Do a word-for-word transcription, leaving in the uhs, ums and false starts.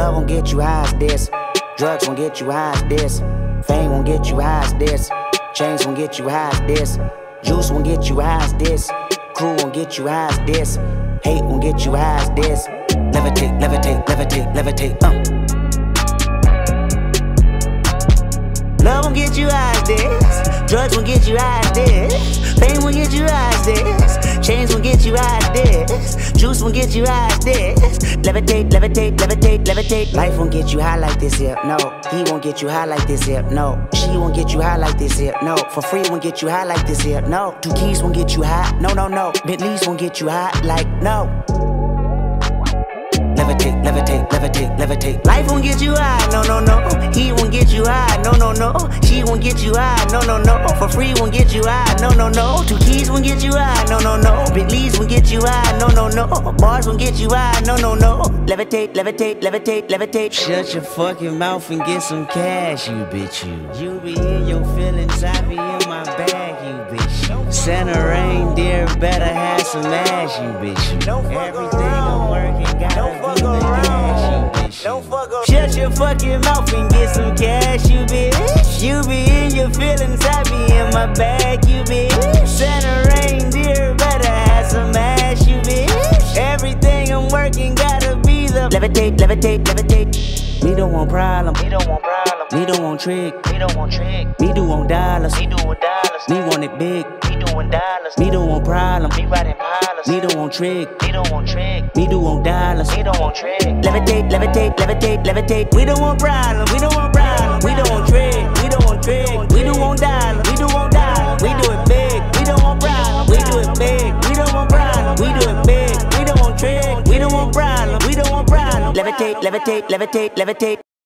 Love won't get you high as this. Drugs won't get you high as this. Fame won't get you high as this. Chains won't get you high as this. Juice won't get you high as this. Crew won't get you high as this. Hate won't get you high as this. Levitate, levitate, levitate, levitate, uh. Love won't get you high as this. Drugs won't get you high as this. Fame won't get you high as this. Chains won't get you high as this. Juice won't get you high as this. Levitate, levitate, levitate, levitate. Life won't get you high like this here, no. He won't get you high like this here, no. She won't get you high like this here, no. For free won't get you high like this here, no. Two keys won't get you high, no, no, no. Bentleys won't get you high, like, no. Levitate, levitate, levitate, levitate. Life won't get you high, no, no, no. He won't get you high, no, no, no. She won't get you high, no, no, no. For free won't get you high, no, no, no. Two keys won't get you high, no, no, no. Bentleys won't get you high, no, no, no. Bars won't get you high, no, no, no. Levitate, levitate, levitate, levitate. Shut your fucking mouth and get some cash, you bitch, you. You be in your feelings, I be in my bag, you bitch, you. Santa reindeer better have some ass, you bitch, you. Everything I'm working gotta be the cash, you bitch, you. Shut your fucking mouth and get some cash, you bitch. You be in your feelings, I be in my bag, you bitch. Santa reindeer better have some ass, you bitch. Everything I'm working gotta be the levitate, levitate, levitate. Me don't want problem, Me don't want problem. me don't want trick, Me don't want trick. me do want dollars, Me doing dollars. me want it big, Me doing dollars. me don't want problem, Me riding pilots. me don't want trick, Me don't want trick. me do want dollars. Me don't want trick. Levitate, levitate, levitate, levitate. We don't want problem, we don't want problem. We don't want trick, we don't want trick. We do want dollars, we do want dollars. We do it big, we don't want problem. We do it big, we don't want problem. We do it big, we don't want trick. We don't want problem, we don't want problem. Levitate, levitate, levitate, levitate.